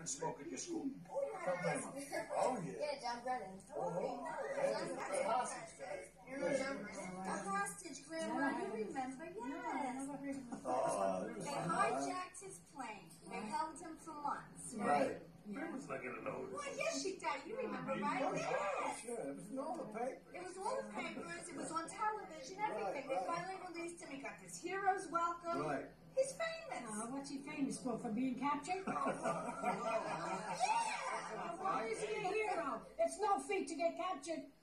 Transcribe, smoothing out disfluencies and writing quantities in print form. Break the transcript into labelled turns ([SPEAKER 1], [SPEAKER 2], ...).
[SPEAKER 1] smoke at your school?
[SPEAKER 2] Oh, yeah.
[SPEAKER 1] Sometime. Oh, yeah.
[SPEAKER 2] Yeah, John Brennan.
[SPEAKER 1] Oh, the hostage guy.
[SPEAKER 2] The hostage, Grandma, you remember? Yes. They hijacked his plane. They held him for months.
[SPEAKER 1] Right.
[SPEAKER 3] Grandma's not gonna know this.
[SPEAKER 2] Well, yes, she did. You remember, right?
[SPEAKER 1] Oh,
[SPEAKER 2] Yes.
[SPEAKER 1] sure. It was in all the papers.
[SPEAKER 2] It was all the papers. It was on television. Everything.
[SPEAKER 1] Right.
[SPEAKER 2] They finally released him. He got this hero's welcome.
[SPEAKER 1] Right.
[SPEAKER 2] He's famous.
[SPEAKER 4] What's he famous for? For being captured?
[SPEAKER 2] Yeah.
[SPEAKER 4] Why is he a hero? It's no feat to get captured.